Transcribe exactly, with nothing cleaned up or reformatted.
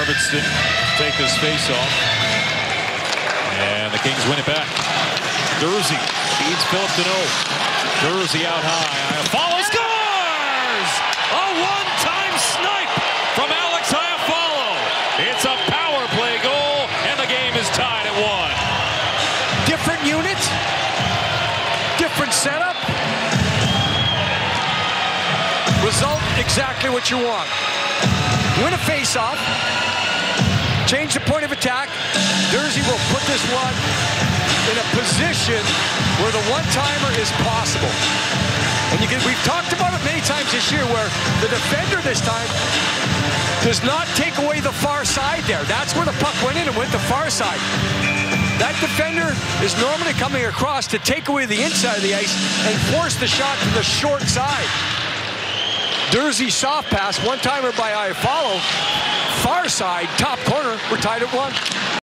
Arvidsson to take this face-off. And the Kings win it back. Durzi feeds Philip Deneau. Durzi out high. Iafallo scores! A one-time snipe from Alex Iafallo. It's a power play goal, and the game is tied at one. Different unit, different setup. Result exactly what you want. Win a face-off. Change the point of attack. Durzi will put this one in a position where the one-timer is possible. And you can, we've talked about it many times this year where the defender this time does not take away the far side there. That's where the puck went in and went the far side. That defender is normally coming across to take away the inside of the ice and force the shot to the short side. Durzi soft pass, one-timer by Iafallo. Far side, top corner, we're tied at one.